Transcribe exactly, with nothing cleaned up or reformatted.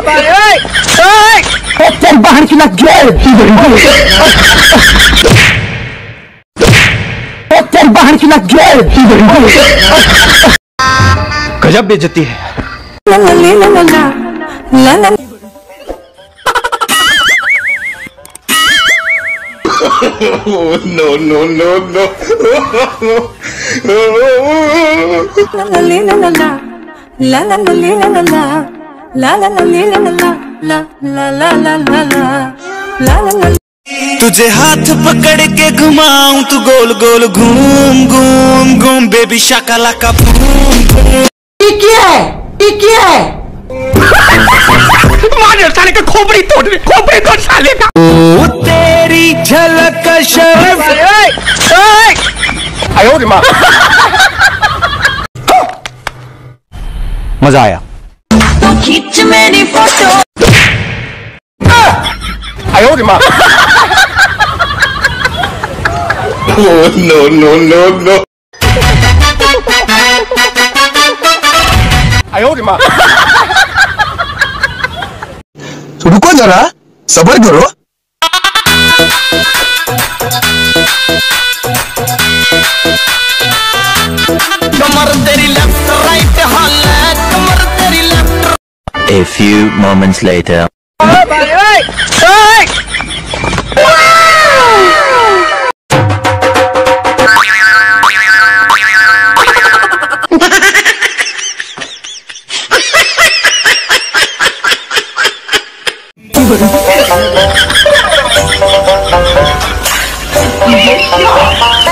तेरे बाहर की लग गया तेरे बाहर की लग गया गजब बेइज्जती है। No no no no La la la la la la la la la la la la la la la la la la। तुझे हाथ पकड़ के घुमाऊं तू गोल गोल घूम घूम घूम बेबी शाकाला का बूम बूम। ये क्या है ये क्या है मारे साले का खोपड़ी तोड़ दे खोपड़ी तोड़ साले का। ओ तेरी झलक का शर्फ आयो रे माँ मजा आया तो खींच मेरी फोटो आयो रे माँ no no no no आयो रे माँ रुको जरा सब्र करो। कमर तेरी लेफ्ट राइट हाल कमर तेरी left. A few moments later. Yeah.